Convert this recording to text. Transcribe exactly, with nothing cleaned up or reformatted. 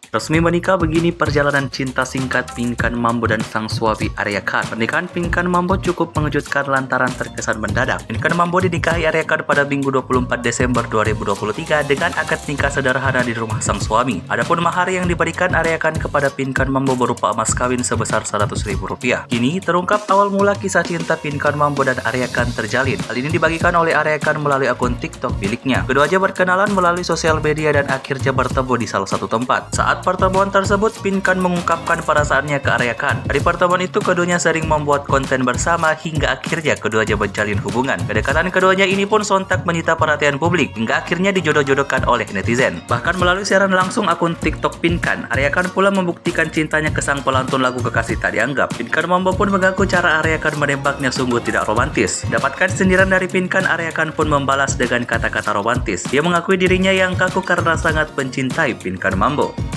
Resmi menikah, begini perjalanan cinta singkat Pinkan Mambo dan sang suami Arya Khan. Pernikahan Pinkan Mambo cukup mengejutkan lantaran terkesan mendadak. Pinkan Mambo dinikahi Arya Khan pada Minggu dua puluh empat Desember dua ribu dua puluh tiga dengan akad nikah sederhana di rumah sang suami. Adapun mahar yang diberikan Arya Khan kepada Pinkan Mambo berupa emas kawin sebesar seratus ribu rupiah. Kini terungkap awal mula kisah cinta Pinkan Mambo dan Arya Khan terjalin. Hal ini dibagikan oleh Arya Khan melalui akun TikTok miliknya. Keduanya berkenalan melalui sosial media dan akhirnya bertemu di salah satu tempat. Saat pertemuan tersebut, Pinkan mengungkapkan perasaannya ke Arya Khan. Dari pertemuan itu, keduanya sering membuat konten bersama hingga akhirnya keduanya menjalin hubungan. Kedekatan keduanya ini pun sontak menyita perhatian publik hingga akhirnya dijodoh-jodohkan oleh netizen. Bahkan melalui siaran langsung akun TikTok Pinkan, Arya Khan pula membuktikan cintanya ke sang pelantun lagu Kekasih Tak Dianggap. Pinkan Mambo pun mengaku cara Arya Khan menembaknya sungguh tidak romantis. Dapatkan sindiran dari Pinkan, Arya Khan pun membalas dengan kata-kata romantis. Dia mengakui dirinya yang kaku karena sangat mencintai Pinkan Mambo.